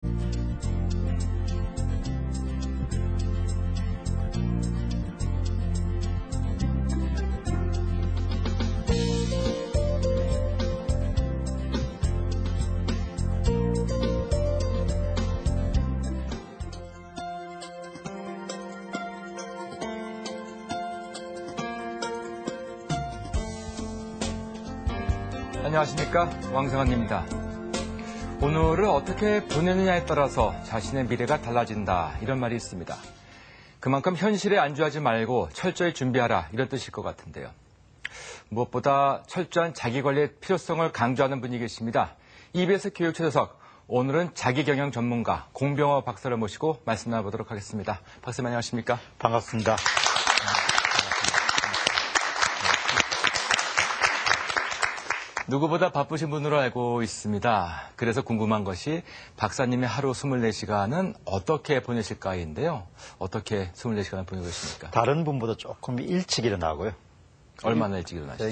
안녕하십니까, 왕성환입니다. 오늘을 어떻게 보내느냐에 따라서 자신의 미래가 달라진다, 이런 말이 있습니다. 그만큼 현실에 안주하지 말고 철저히 준비하라, 이런 뜻일 것 같은데요. 무엇보다 철저한 자기관리의 필요성을 강조하는 분이 계십니다. EBS 교육초대석, 오늘은 자기경영 전문가 공병호 박사를 모시고 말씀 나눠보도록 하겠습니다. 박사님 안녕하십니까? 반갑습니다. 누구보다 바쁘신 분으로 알고 있습니다. 그래서 궁금한 것이 박사님의 하루 24시간은 어떻게 보내실까인데요. 어떻게 24시간을 보내고 계십니까? 다른 분보다 조금 일찍 일어나고요. 얼마나 일찍 일어나시죠?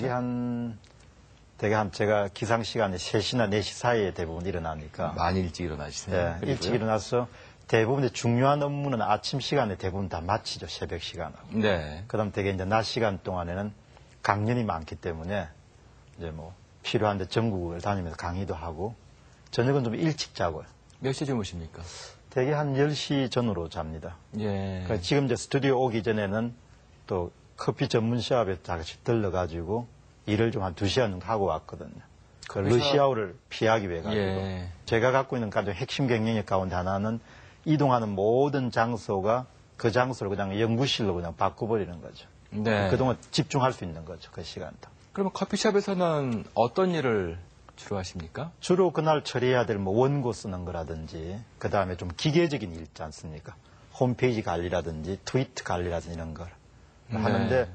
되게 한 제가 기상시간에 3시나 4시 사이에 대부분 일어나니까. 많이 일찍 일어나시네요. 네, 일찍 일어나서 대부분의 중요한 업무는 아침 시간에 대부분 다 마치죠. 새벽 시간하고. 네. 그 다음 되게 이제 낮 시간 동안에는 강연이 많기 때문에 이제 뭐 필요한데 전국을 다니면서 강의도 하고 저녁은 좀 일찍 자고요. 몇 시에 주무십니까? 되게 한 10시 전후로 잡니다. 예. 그러니까 지금 이제 스튜디오 오기 전에는 또 커피 전문 샵에 잠시 들러가지고 일을 좀 한 2시간 정도 하고 왔거든요. 그 러시아어를 피하기 위해 가지고. 예. 제가 갖고 있는 가장 핵심 경영력 가운데 하나는 이동하는 모든 장소가 그 장소를 그냥 연구실로 그냥 바꿔버리는 거죠. 네. 그동안 집중할 수 있는 거죠. 그 시간도. 그러면 커피숍에서는 어떤 일을 주로 하십니까? 주로 그날 처리해야 될 뭐 원고 쓰는 거라든지 그 다음에 좀 기계적인 일 있지 않습니까? 홈페이지 관리라든지 트위트 관리라든지 이런 걸 하는데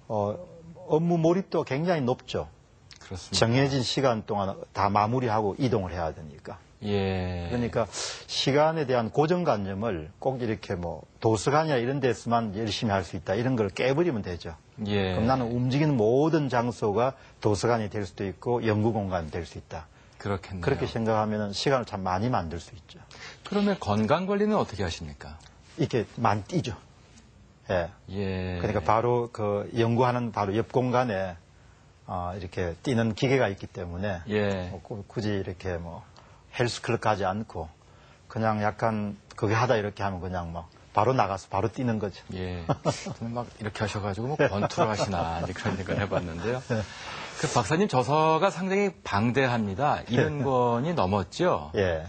업무 몰입도 굉장히 높죠. 그렇습니다. 정해진 시간 동안 다 마무리하고 이동을 해야 되니까. 예. 그러니까 시간에 대한 고정관념을 꼭 이렇게 뭐 도서관이나 이런 데서만 열심히 할 수 있다 이런 걸 깨버리면 되죠. 예. 그럼 나는 움직이는 모든 장소가 도서관이 될 수도 있고 연구공간이 될 수 있다. 그렇겠네요. 그렇게 생각하면 시간을 참 많이 만들 수 있죠. 그러면 건강관리는 어떻게 하십니까? 이렇게 많이 뛰죠. 예. 예. 그러니까 바로 그 연구하는 바로 옆 공간에 이렇게 뛰는 기계가 있기 때문에 예. 뭐 굳이 이렇게 뭐 헬스클럽 가지 않고 그냥 약간 그게 하다 이렇게 하면 그냥 막 바로 나가서 바로 뛰는 거죠. 예. 저는 막 이렇게 하셔가지고 뭐 권투를 하시나 이제 그런 생각을 해봤는데요. 그 박사님 저서가 상당히 방대합니다. 200권이 넘었죠? 예.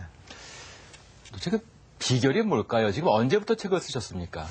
도대체 그 비결이 뭘까요? 지금 언제부터 책을 쓰셨습니까?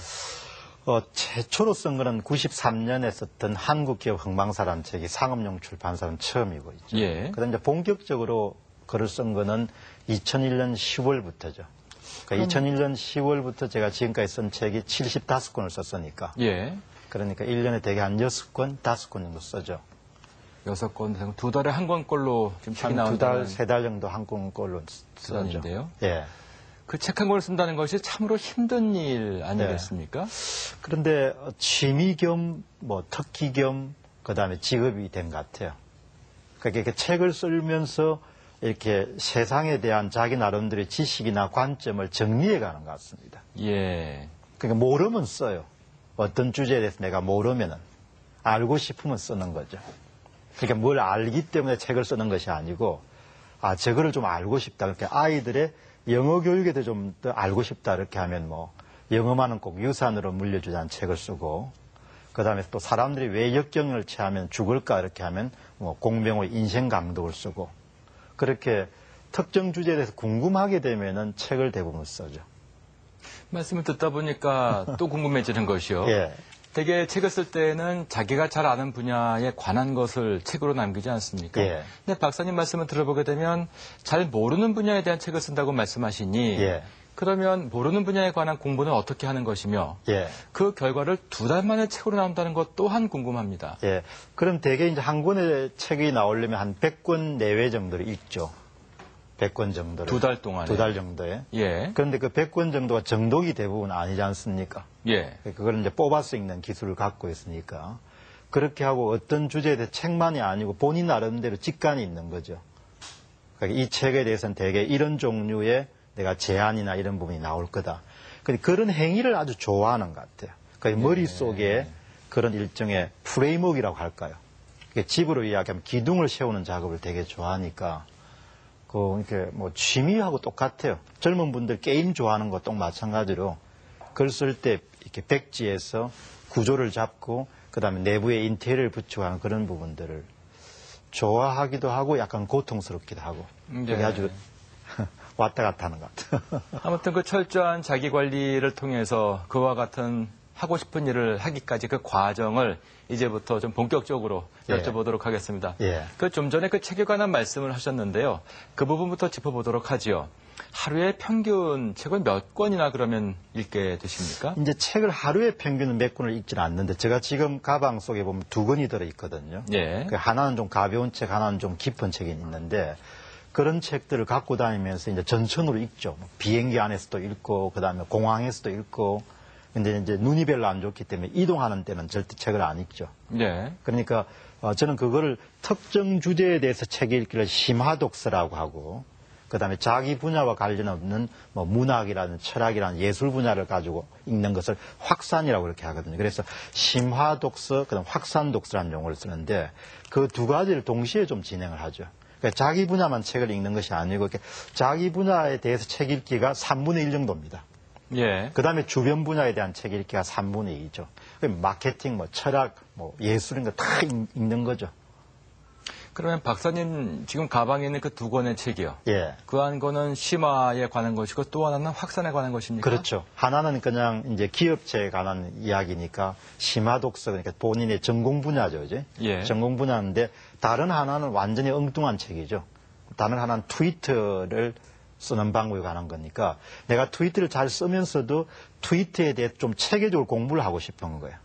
최초로 쓴 거는 93년에 썼던 한국기업 흥망사라는 책이 상업용 출판사는 처음이고 있죠. 예. 그런데 이제 본격적으로 글을 쓴 거는 2001년 10월부터죠. 그러니까 2001년 10월부터 제가 지금까지 쓴 책이 75권을 썼으니까. 예. 그러니까 1년에 대개 한 6권, 5권 정도 써죠. 6권, 2달에 한 권꼴로 지금 책이 나온다는. 2달, 3달 정도 한 권꼴로 쓰죠. 쓰는데요. 예. 그 책 한 권을 쓴다는 것이 참으로 힘든 일 아니겠습니까? 그런데 취미 겸, 뭐 특기 겸, 그 다음에 직업이 된 것 같아요. 그러니까 이렇게 책을 쓰면서 이렇게 세상에 대한 자기 나름대로의 지식이나 관점을 정리해 가는 것 같습니다. 예. 그러니까 모르면 써요. 어떤 주제에 대해서 내가 모르면은 알고 싶으면 쓰는 거죠. 그러니까 뭘 알기 때문에 책을 쓰는 것이 아니고 저거를 좀 알고 싶다. 그렇게 아이들의 영어 교육에 대해 좀 더 알고 싶다. 이렇게 하면 뭐 영어만은 꼭 유산으로 물려주자는 책을 쓰고 그다음에 또 사람들이 왜 역경을 처하면 죽을까 이렇게 하면 뭐 공병호의 인생 감독을 쓰고 그렇게 특정 주제에 대해서 궁금하게 되면은 책을 대부분 써죠. 말씀을 듣다 보니까 또 궁금해지는 것이요. 예. 되게 책을 쓸 때는 자기가 잘 아는 분야에 관한 것을 책으로 남기지 않습니까? 예. 근데 박사님 말씀을 들어보게 되면 잘 모르는 분야에 대한 책을 쓴다고 말씀하시니 예. 그러면 모르는 분야에 관한 공부는 어떻게 하는 것이며 예. 그 결과를 2달 만에 책으로 나온다는 것 또한 궁금합니다. 예. 그럼 대개 이제 한 권의 책이 나오려면 한 100권 내외 정도를 읽죠. 100권 정도를. 2달 동안에. 2달 정도에. 예. 그런데 그 100권 정도가 정독이 대부분 아니지 않습니까? 예. 그걸 이제 뽑아서 읽는 기술을 갖고 있으니까. 그렇게 하고 어떤 주제에 대해 책만이 아니고 본인 나름대로 직관이 있는 거죠. 그러니까 이 책에 대해서는 대개 이런 종류의 내가 제안이나 이런 부분이 나올 거다. 근데 그런 행위를 아주 좋아하는 것 같아요. 그 머릿속에 그런 일종의 프레임워크라고 할까요? 집으로 이야기하면 기둥을 세우는 작업을 되게 좋아하니까 이렇게 뭐 취미하고 똑같아요. 젊은 분들 게임 좋아하는 것도 마찬가지로 글 쓸 때 이렇게 백지에서 구조를 잡고 그다음에 내부에 인테리어를 붙이고 하는 그런 부분들을 좋아하기도 하고 약간 고통스럽기도 하고 그게 아주 왔다 갔다 하는 것 같아요. 아무튼 그 철저한 자기 관리를 통해서 그와 같은 하고 싶은 일을 하기까지 그 과정을 이제부터 좀 본격적으로 여쭤보도록 하겠습니다. 그 좀 전에 그 책에 관한 말씀을 하셨는데요. 그 부분부터 짚어보도록 하지요. 하루에 평균 책을 몇 권이나 그러면 읽게 되십니까? 이제 책을 하루에 평균은 몇 권을 읽지는 않는데 제가 지금 가방 속에 보면 2권이 들어있거든요. 하나는 좀 가벼운 책, 하나는 좀 깊은 책이 있는데 그런 책들을 갖고 다니면서 이제 전천후로 읽죠. 비행기 안에서도 읽고 그다음에 공항에서도 읽고 근데 이제 눈이 별로 안 좋기 때문에 이동하는 때는 절대 책을 안 읽죠. 그러니까 저는 그거를 특정 주제에 대해서 책 읽기를 심화독서라고 하고 그다음에 자기 분야와 관련 없는 뭐 문학이라든 철학이라든 예술 분야를 가지고 읽는 것을 확산이라고 그렇게 하거든요. 그래서 심화독서, 그다음 확산독서라는 용어를 쓰는데 그 두 가지를 동시에 좀 진행을 하죠. 그러니까 자기 분야만 책을 읽는 것이 아니고 이렇게 자기 분야에 대해서 책 읽기가 3분의 1 정도입니다. 그다음에 주변 분야에 대한 책 읽기가 3분의 2죠. 마케팅, 뭐 철학, 뭐 예술 이런 거 다 읽는 거죠. 그러면 박사님 지금 가방에 있는 그 2권의 책이요. 그 한 권은 심화에 관한 것이고 또 하나는 확산에 관한 것입니까? 그렇죠. 하나는 그냥 이제 기업체에 관한 이야기니까 심화 독서 그러니까 본인의 전공 분야죠, 이제. 전공 분야인데 다른 하나는 완전히 엉뚱한 책이죠. 다른 하나는 트위터를 쓰는 방법에 관한 거니까 내가 트위터를 잘 쓰면서도 트위터에 대해 좀 체계적으로 공부를 하고 싶은 거예요.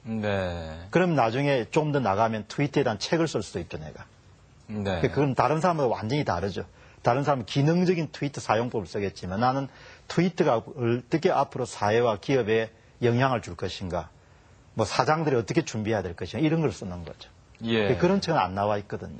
그럼 나중에 좀 더 나가면 트위터에 대한 책을 쓸 수도 있죠, 내가. 그건 다른 사람과 완전히 다르죠. 다른 사람은 기능적인 트위터 사용법을 쓰겠지만 나는 트위터가 어떻게 앞으로 사회와 기업에 영향을 줄 것인가, 뭐 사장들이 어떻게 준비해야 될 것인가 이런 걸 쓰는 거죠. 그런 책은 안 나와 있거든요.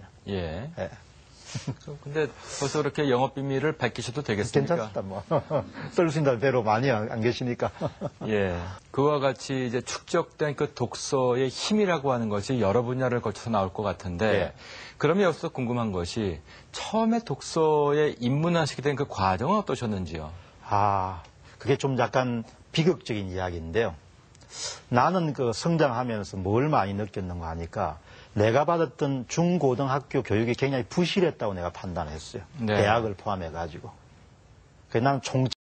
근데 벌써 그렇게 영업 비밀을 밝히셔도 되겠습니까? 괜찮습니다. 뭐 쓸 수 있는 대로 많이 안 계시니까. 그와 같이 이제 축적된 그 독서의 힘이라고 하는 것이 여러 분야를 거쳐서 나올 것 같은데 그러면 여기서 궁금한 것이 처음에 독서에 입문하시게 된 그 과정은 어떠셨는지요? 그게 좀 약간 비극적인 이야기인데요. 나는 그 성장하면서 뭘 많이 느꼈는가 하니까 내가 받았던 중고등학교 교육이 굉장히 부실했다고 내가 판단했어요. 대학을 포함해가지고. 나는